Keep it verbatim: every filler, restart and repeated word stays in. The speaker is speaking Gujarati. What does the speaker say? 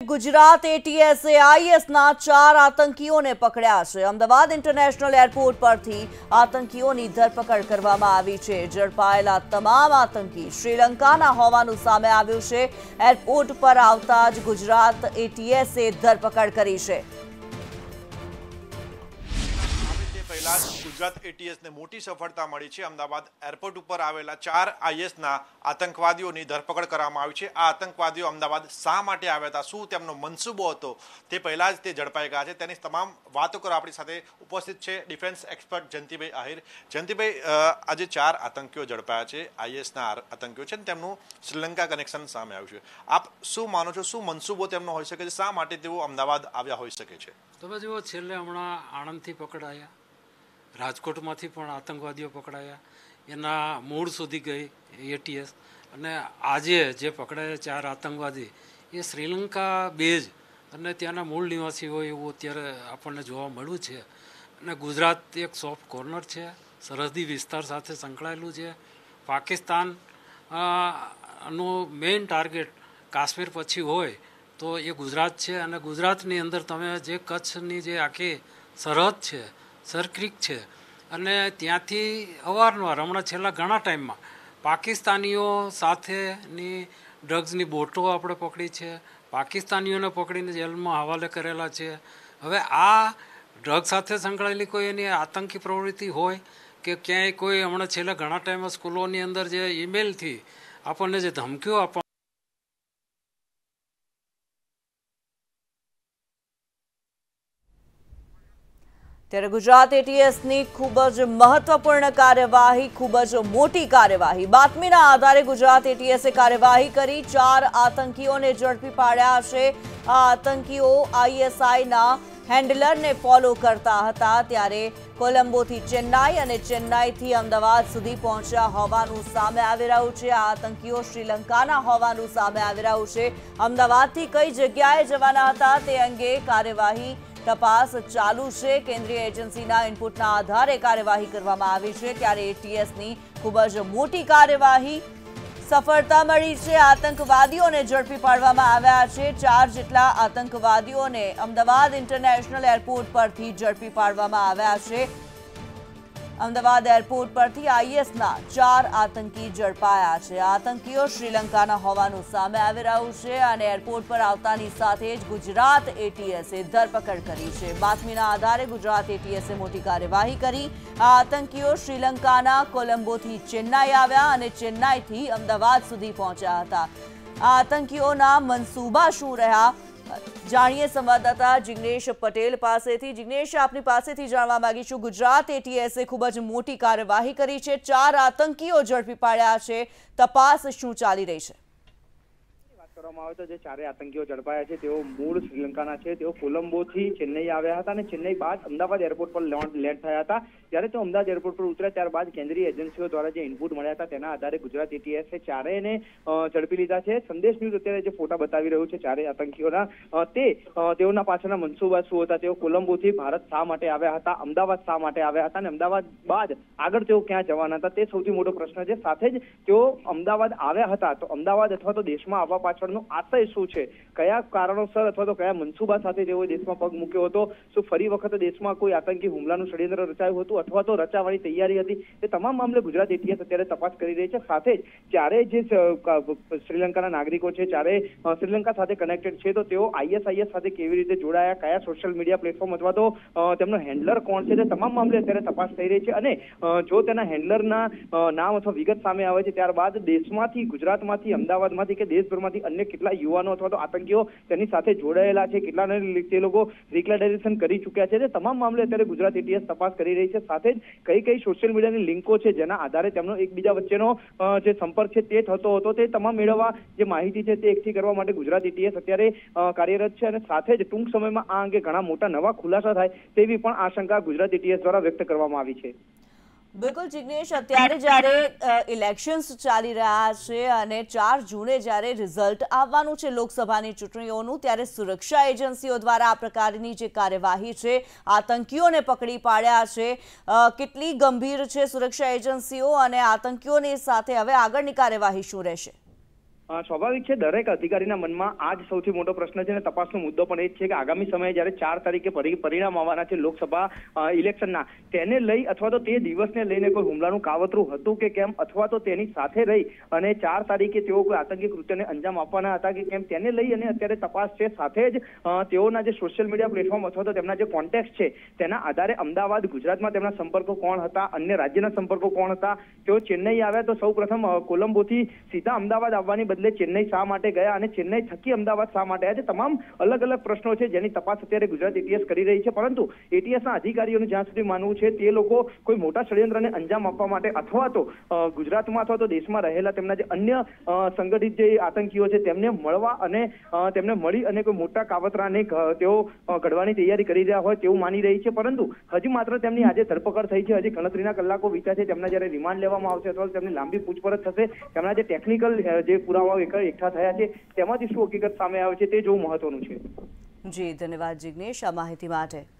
गुजरात एटीएसे आईएसના ચાર આતંકીઓને પકડ્યા છે। અમદાવાદ ઇન્ટરનેશનલ એરપોર્ટ પરથી આતંકીઓની ધરપકડ કરવામાં આવી છે। ઝડપાયેલા તમામ આતંકી શ્રીલંકાના હોવાનું સામે આવ્યું છે। એરપોર્ટ પર આવતા જ ગુજરાત એટીએસે ધરપકડ કરી છે। गुजरात एटीएस ने मोटी सफलता मળી છે। અમદાવાદ એરપોર્ટ ઉપર આવેલા ચાર આઈએસના આતંકવાદીઓની ધરપકડ કરવામાં આવી છે। આ આતંકવાદીઓ અમદાવાદ શા માટે આવ્યા હતા, શું તેમનો મનસૂબો હતો, તે પહેલા જ તે ઝડપાઈ ગયા છે। તેની તમામ વાતો કરવા આપણી સાથે ઉપસ્થિત છે ડિફેન્સ એક્સપર્ટ જયંતિભાઈ આહિર। જયંતિભાઈ, આજે ચાર આતંકીઓ ઝડપાયા છે, આઈએસના આતંકીઓ છે, તેમનું શ્રીલંકા કનેક્શન સામે આવ્યું છે। આપ શું માનો છો, શું મનસૂબો તેમનો હોઈ શકે છે, શા માટે તેઓ અમદાવાદ આવ્યા હોઈ શકે છે? તમે જુઓ, છેલ્લે હમણાં આણંદથી પકડાયા, રાજકોટમાંથી પણ આતંકવાદીઓ પકડાયા, એના મૂળ સુધી ગઈ એટીએસ, અને આજે જે પકડાયા ચાર આતંકવાદી એ શ્રીલંકા બેઝ અને ત્યાંના મૂળ નિવાસી હોય એવું અત્યારે આપણને જોવા મળ્યું છે। અને ગુજરાત એક સોફ્ટ કોર્નર છે, સરહદી વિસ્તાર સાથે સંકળાયેલું છે। પાકિસ્તાન નું મેઇન ટાર્ગેટ કાશ્મીર પછી હોય તો એ ગુજરાત છે, અને ગુજરાતની અંદર તમે જે કચ્છની જે આખી સરહદ છે, સરક્રીક છે, અને ત્યાંથી અવારનવાર હમણાં છેલ્લા ઘણા ટાઈમમાં પાકિસ્તાનીઓ સાથેની ડ્રગ્સની બોટો આપણે પકડી છે, પાકિસ્તાનીઓને પકડીને જેલમાં હવાલે કરેલા છે। હવે આ ડ્રગ સાથે સંકળાયેલી કોઈ એની આતંકી પ્રવૃત્તિ હોય કે ક્યાંય કોઈ હમણાં છેલ્લા ઘણા ટાઈમમાં સ્કૂલોની અંદર જે ઈમેલથી આપણને જે ધમકીઓ આપવા ત્યારે ગુજરાત એટીએસની ખૂબ જ મહત્વપૂર્ણ કાર્યવાહી, ખૂબ જ મોટી કાર્યવાહી, બાતમીના આધારે ગુજરાત એટીએસે કાર્યવાહી કરી ચાર આતંકીઓને ઝડપી પાડ્યા છે। આ આતંકીઓ આઈએસઆઈના હેન્ડલરને ફોલો કરતા હતા, ત્યારે કોલંબોથી ચેન્નાઈ અને ચેન્નાઈથી અમદાવાદ સુધી પહોંચ્યા હોવાનું સામે આવી રહ્યું છે। આ આતંકીઓ શ્રીલંકાના હોવાનું સામે આવી રહ્યું છે। અમદાવાદથી કઈ જગ્યાએ જવાના હતા તે અંગે કાર્યવાહી તપાસ ચાલુ છે। કેન્દ્રીય એજન્સીના ઇનપુટના આધારે કાર્યવાહી કરવામાં આવી છે, ત્યારે એટીએસની ખૂબ જ મોટી કાર્યવાહી સફળતા મળી છે। આતંકવાદીઓને ઝડપી પાડવામાં આવ્યા છે। ચાર જેટલા આતંકવાદીઓને અમદાવાદ ઇન્ટરનેશનલ એરપોર્ટ પરથી ઝડપી પાડવામાં આવ્યા છે। અમદાવાદ એરપોર્ટ પરથી આઈએસના ચાર આતંકી ઝડપાયા છે। આતંકીઓ શ્રીલંકાના હોવાનું સામે આવી રહ્યું છે, અને એરપોર્ટ પર આવતાની સાથે જ ગુજરાત એટીએસે ધરપકડ કરી છે। બાતમીના આધારે ગુજરાત એટીએસે મોટી કાર્યવાહી કરી। આ આતંકીઓ શ્રીલંકાના કોલંબોથી ચેન્નાઈ આવ્યા અને ચેન્નાઈથી અમદાવાદ સુધી પહોંચ્યા હતા। આ આતંકીઓના મનસૂબા શું રહ્યા, જાણીએ સંવાદદાતા જિગ્નેશ પટેલ પાસેથી। જિગ્નેશ, આપની પાસેથી જાણવા માંગીશું, ગુજરાત એટીએસે ખૂબ જ મોટી કાર્યવાહી કરી છે, ચાર આતંકીઓ ઝડપી પાડ્યા છે, તપાસ શું ચાલી રહી છે? વાત કરવામાં આવે તો જે ચારે આતંકીઓ ઝડપાયા છે તેઓ મૂળ શ્રીલંકાના છે। તેઓ કોલંબોથી ચેન્નઈ આવ્યા હતા અને ચેન્નઈ બાદ અમદાવાદ એરપોર્ટ પર લેન્ડ થયા હતા। જ્યારે તેઓ અમદાવાદ એરપોર્ટ પર ઉતર્યા ત્યારબાદ કેન્દ્રીય એજન્સીઓ દ્વારા જે ઇનપુટ મળ્યા હતા તેના આધારે ગુજરાત એટીએસે ચારેયને ઝડપી લીધા છે। સંદેશ ન્યૂઝ અત્યારે જે ફોટા બતાવી રહ્યું છે ચારે આતંકીઓના, તે તેઓના પાછળના મનસૂબા શું હતા, તેઓ કોલંબોથી ભારત શા માટે આવ્યા હતા, અમદાવાદ શા માટે આવ્યા હતા, અને અમદાવાદ બાદ આગળ તેઓ ક્યાં જવાના હતા તે સૌથી મોટો પ્રશ્ન છે। સાથે જ તેઓ અમદાવાદ આવ્યા હતા તો અમદાવાદ અથવા તો દેશમાં આવવા પાછળનો આશય શું છે, કયા કારણોસર અથવા તો કયા મનસૂબા સાથે તેઓએ દેશમાં પગ મૂક્યો હતો, શું ફરી વખત દેશમાં કોઈ આતંકી હુમલાનું ષડયંત્ર રચાયું હતું અથવા તો રચાવાની તૈયારી હતી, તે તમામ મામલે ગુજરાત એટીએસ અત્યારે તપાસ કરી રહી છે। સાથે જ ચારે જે શ્રીલંકાના નાગરિકો છે, ચારે શ્રીલંકા સાથે કનેક્ટેડ છે, તો તેઓ આઈએસઆઈએસ સાથે કેવી રીતે જોડાયા, કયા સોશિયલ મીડિયા પ્લેટફોર્મ અથવા તો તેમનો હેન્ડલર કોણ છે, તે તમામ મામલે અત્યારે તપાસ થઈ રહી છે। અને જો તેના હેન્ડલરના નામ અથવા વિગત સામે આવે છે ત્યારબાદ દેશમાંથી, ગુજરાતમાંથી, અમદાવાદમાંથી કે દેશભરમાંથી અન્ય કેટલા યુવાનો અથવા તો આતંકીઓ તેની સાથે જોડાયેલા છે, કેટલાને તે લોકો રિક્લાઇડેશન કરી ચૂક્યા છે, તે તમામ મામલે અત્યારે ગુજરાત એટીએસ તપાસ કરી રહી છે। સાથે જ કઈ કઈ સોશિયલ મીડિયાની લિંકો છે જેના આધારે તેમનો એકબીજા વચ્ચેનો જે સંપર્ક છે તે થતો હતો, તે તમામ મેળવવા જે માહિતી છે તે એકઠી કરવા માટે ગુજરાત એટીએસ અત્યારે કાર્યરત છે। અને સાથે જ ટૂંક સમયમાં આ અંગે ઘણા મોટા નવા ખુલાસા થાય તેવી પણ આશંકા ગુજરાત એટીએસ દ્વારા વ્યક્ત કરવામાં આવી છે। બિલકુલ જિગ્નેશ, અત્યારે જ્યારે ઇલેક્શન્સ ચાલી રહ્યા છે અને ચાર જૂને જ્યારે રિઝલ્ટ આવવાનું છે લોકસભાની ચૂંટણીઓનું, ત્યારે સુરક્ષા એજન્સીઓ દ્વારા આ પ્રકારની જે કાર્યવાહી છે, આતંકીઓને પકડી પાડ્યા છે, કેટલી ગંભીર છે સુરક્ષા એજન્સીઓ અને આતંકીઓની સાથે હવે આગળની કાર્યવાહી શું રહેશે? અ, સ્વાભાવિક છે, દરેક અધિકારીના મનમાં આ જ સૌથી મોટો પ્રશ્ન છે અને તપાસનો મુદ્દો પણ એ જ છે કે આગામી સમયે જ્યારે ચાર તારીખે પરી- પરિણામ આવવાના છે લોકસભા અ, ઇલેક્શનના, તેને લઈ અથવા તો તે દિવસને લઈને કોઈ હુમલાનું કાવતરું હતું કે કેમ, અથવા તો તેની સાથે રહી અને ચાર તારીખે તેઓ કોઈ આતંકી કૃત્યને અંજામ આપવાના હતા કે કેમ, તેને લઈ અને અત્યારે તપાસ છે. સાથે જ અ, તેઓના જે સોશિયલ મીડિયા પ્લેટફોર્મ અથવા તો તેમના જે કોન્ટેક્ટ છે તેના આધારે અમદાવાદ, ગુજરાતમાં તેમના સંપર્કો કોણ હતા, અન્ય રાજ્યના સંપર્કો કોણ હતા, તેઓ ચેન્નઈ આવ્યા તો સૌ પ્રથમ કોલંબોથી સીધા અમદાવાદ આવવાની બદલે ચેન્નઈ શા માટે ગયા અને ચેન્નઈ થકી અમદાવાદ શા માટે આવ્યા છે. તમામ અલગ અલગ પ્રશ્નો છે જેની તપાસ અત્યારે ગુજરાત એટીએસ કરી રહી છે. પરંતુ એટીએસના અધિકારીઓને જ્યાં સુધી માનવું છે તે લોકો કોઈ મોટા ષડયંત્રને અંજામ આપવા માટે અથવા તો અ, ગુજરાતમાં અથવા તો દેશમાં રહેલા તેમના જે અન્ય અ, સંગઠિત જે આતંકીઓ છે તેમને મળવા અને અ, તેમને મળી અને કોઈ મોટા કાવતરાને ઘ- તેઓ અ, ઘડવાની તૈયારી કરી રહ્યા હોય તેવું માની રહી છે. પરંતુ હજી માત્ર તેમની આજે ધરપકડ થઈ છે, હજી ગણતરીના કલાકો વીત્યા છે. તેમના જ્યારે રિમાન્ડ લેવામાં આવશે અથવા તો તેમની લાંબી પૂછપરછ થશે, તેમના જે ટેકનિકલ જે પુરાવાઓ એક- એકઠા થયા છે તેમાંથી શું હકીકત સામે આવે છે તે જોવું મહત્વનું છે. જી ધન્યવાદ જિગ્નેશ આ માહિતી માટે.